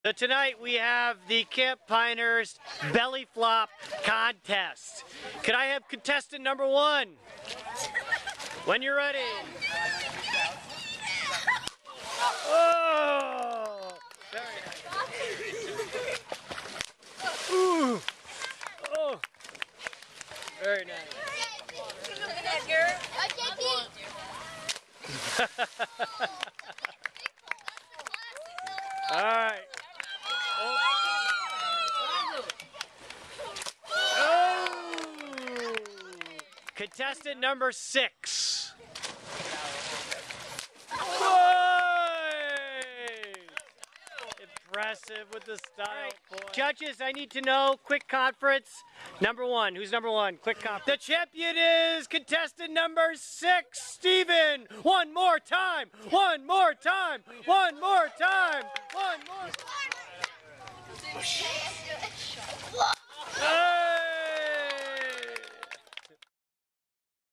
So tonight we have the Camp Pinehurst Belly Flop Contest. Could I have contestant number 1? When you're ready. Oh! Very nice. Ooh! Oh! Very nice. All right. Oh. Contestant number 6. Impressive with the style. Boy. Judges, I need to know, quick conference. Number 1. Who's number 1? Quick conference. The champion is contestant number 6, Steven. One more time. One more time. One more time. One more time.